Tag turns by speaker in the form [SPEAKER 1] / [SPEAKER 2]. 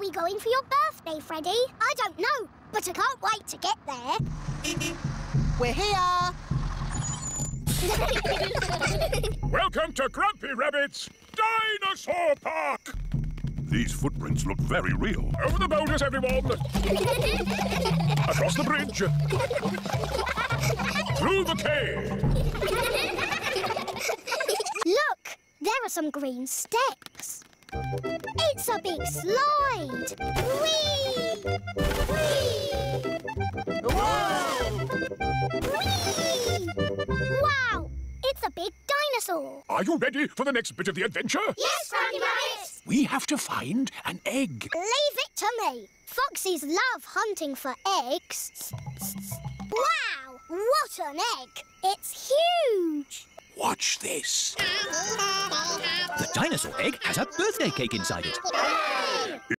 [SPEAKER 1] we going for your birthday, Freddy? I don't know, but I can't wait to get there.
[SPEAKER 2] We're here!
[SPEAKER 3] Welcome to Grumpy Rabbit's Dinosaur Park!
[SPEAKER 4] These footprints look very real.
[SPEAKER 3] Over the boulders, everyone! Across the bridge! Through the cave!
[SPEAKER 1] Look, there are some green steps. It's a big slide! Whee! Whee!
[SPEAKER 2] Whoa!
[SPEAKER 1] Whee! Wow! It's a big dinosaur!
[SPEAKER 3] Are you ready for the next bit of the adventure?
[SPEAKER 1] Yes, Grumpy Rabbit!
[SPEAKER 3] We have to find an egg.
[SPEAKER 1] Leave it to me! Foxes love hunting for eggs. Wow! What an egg! It's huge!
[SPEAKER 3] Watch this.
[SPEAKER 5] The dinosaur egg has a birthday cake inside it.